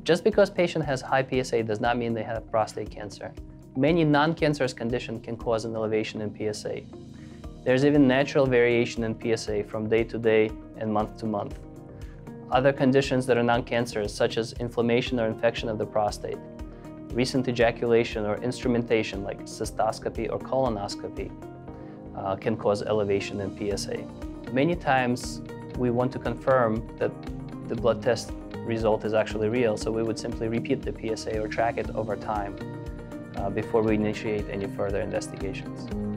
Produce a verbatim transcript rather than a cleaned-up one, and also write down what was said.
Just because patient has high P S A does not mean they have prostate cancer. Many non-cancerous conditions can cause an elevation in P S A. There's even natural variation in P S A from day to day and month to month. Other conditions that are non-cancerous, such as inflammation or infection of the prostate, recent ejaculation or instrumentation like cystoscopy or colonoscopy, uh, can cause elevation in P S A. Many times we want to confirm that the blood test result is actually real, so we would simply repeat the P S A or track it over time uh, before we initiate any further investigations.